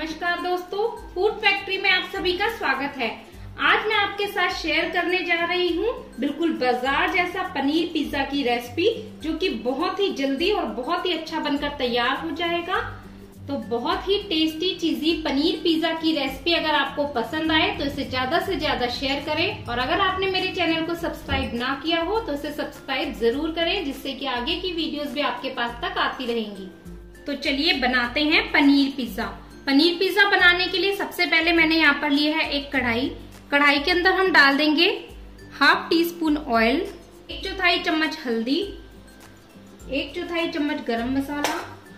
नमस्कार दोस्तों, food factory में आप सभी का स्वागत है। आज मैं आपके साथ शेयर करने जा रही हूँ बिल्कुल बाजार जैसा पनीर पिज्जा की रेसिपी, जो कि बहुत ही जल्दी और बहुत ही अच्छा बनकर तैयार हो जाएगा। तो बहुत ही टेस्टी चीजी पनीर पिज्जा की रेसिपी अगर आपको पसंद आए तो इसे ज्यादा से ज्यादा शेयर करें, और अगर आपने मेरे चैनल को सब्सक्राइब ना किया हो तो इसे सब्सक्राइब जरूर करें, जिससे कि आगे की वीडियोस भी आपके पास तक आती रहेंगी। तो चलिए बनाते हैं पनीर पिज्जा। पनीर पिज्जा बनाने के लिए सबसे पहले मैंने यहाँ पर लिया है एक कढ़ाई। कढ़ाई के अंदर हम डाल देंगे हाफ टी स्पून ऑयल, 1/4 चम्मच हल्दी, 1/4 चम्मच गरम मसाला,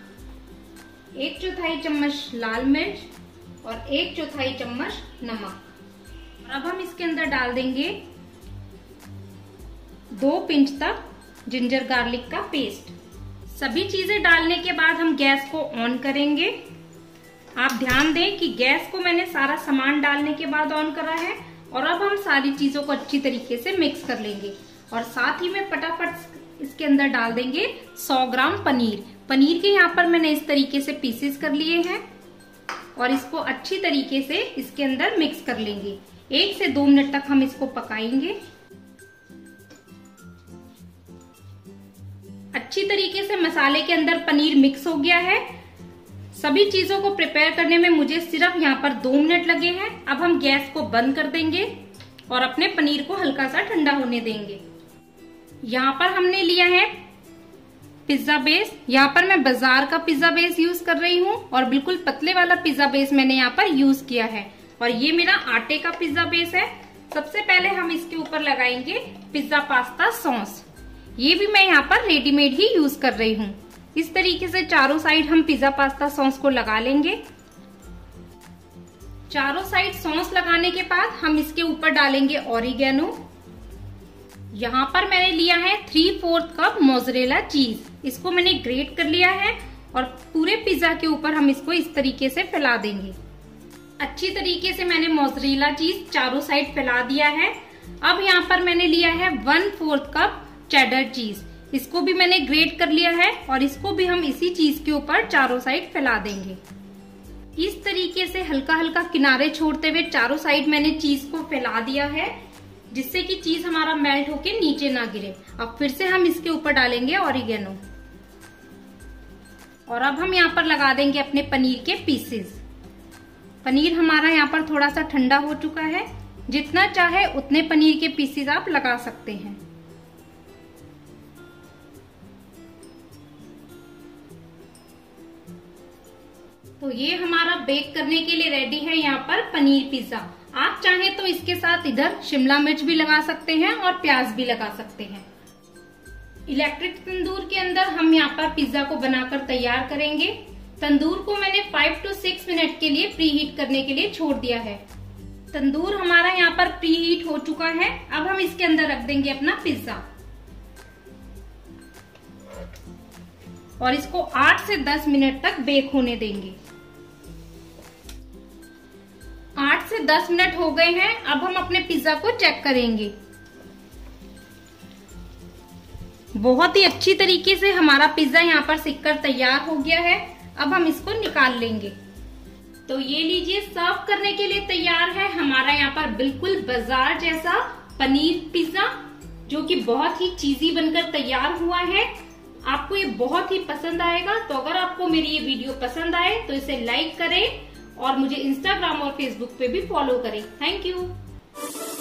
1/4 चम्मच लाल मिर्च और 1/4 चम्मच नमक। और अब हम इसके अंदर डाल देंगे 2 पिंच तक जिंजर गार्लिक का पेस्ट। सभी चीजें डालने के बाद हम गैस को ऑन करेंगे। आप ध्यान दें कि गैस को मैंने सारा सामान डालने के बाद ऑन करा है। और अब हम सारी चीजों को अच्छी तरीके से मिक्स कर लेंगे, और साथ ही में फटाफट इसके अंदर डाल देंगे 100 ग्राम पनीर। पनीर के यहाँ पर मैंने इस तरीके से पीसेस कर लिए हैं, और इसको अच्छी तरीके से इसके अंदर मिक्स कर लेंगे। 1 से 2 मिनट तक हम इसको पकाएंगे। अच्छी तरीके से मसाले के अंदर पनीर मिक्स हो गया है। सभी चीजों को प्रिपेयर करने में मुझे सिर्फ यहाँ पर 2 मिनट लगे हैं। अब हम गैस को बंद कर देंगे और अपने पनीर को हल्का सा ठंडा होने देंगे। यहाँ पर हमने लिया है पिज्जा बेस। यहाँ पर मैं बाजार का पिज्जा बेस यूज कर रही हूँ, और बिल्कुल पतले वाला पिज्जा बेस मैंने यहाँ पर यूज किया है। और ये मेरा आटे का पिज्जा बेस है। सबसे पहले हम इसके ऊपर लगाएंगे पिज्जा पास्ता सॉस। ये भी मैं यहाँ पर रेडीमेड ही यूज कर रही हूँ। इस तरीके से चारों साइड हम पिज्जा पास्ता सॉस को लगा लेंगे। चारों साइड सॉस लगाने के बाद हम इसके ऊपर डालेंगे ऑरिगेनो। यहाँ पर मैंने लिया है 3/4 कप मोज़रेला चीज। इसको मैंने ग्रेट कर लिया है, और पूरे पिज्जा के ऊपर हम इसको इस तरीके से फैला देंगे। अच्छी तरीके से मैंने मोज़रेला चीज चारों साइड फैला दिया है। अब यहाँ पर मैंने लिया है 1/4 कप चेडर चीज। इसको भी मैंने ग्रेट कर लिया है, और इसको भी हम इसी चीज के ऊपर चारों साइड फैला देंगे। इस तरीके से हल्का हल्का किनारे छोड़ते हुए चारों साइड मैंने चीज को फैला दिया है, जिससे कि चीज हमारा मेल्ट होके नीचे ना गिरे। अब फिर से हम इसके ऊपर डालेंगे ऑरिगेनो, और अब हम यहाँ पर लगा देंगे अपने पनीर के पीसेस। पनीर हमारा यहाँ पर थोड़ा सा ठंडा हो चुका है। जितना चाहे उतने पनीर के पीसेस आप लगा सकते हैं। तो ये हमारा बेक करने के लिए रेडी है यहाँ पर पनीर पिज्जा। आप चाहें तो इसके साथ इधर शिमला मिर्च भी लगा सकते हैं और प्याज भी लगा सकते हैं। इलेक्ट्रिक तंदूर के अंदर हम यहाँ पर पिज्जा को बनाकर तैयार करेंगे। तंदूर को मैंने 5 to 6 मिनट के लिए प्री हीट करने के लिए छोड़ दिया है। तंदूर हमारा यहाँ पर प्री हीट हो चुका है। अब हम इसके अंदर रख देंगे अपना पिज्जा, और इसको 8 से 10 मिनट तक बेक होने देंगे। 8 से 10 मिनट हो गए हैं। अब हम अपने पिज्जा को चेक करेंगे। बहुत ही अच्छी तरीके से हमारा पिज्जा यहाँ पर सिककर तैयार हो गया है। अब हम इसको निकाल लेंगे। तो ये लीजिए, सर्व करने के लिए तैयार है हमारा यहाँ पर बिल्कुल बाजार जैसा पनीर पिज्जा, जो कि बहुत ही चीजी बनकर तैयार हुआ है। आपको ये बहुत ही पसंद आएगा। तो अगर आपको मेरी ये वीडियो पसंद आए तो इसे लाइक करें, और मुझे इंस्टाग्राम और फेसबुक पे भी फॉलो करें। Thank you.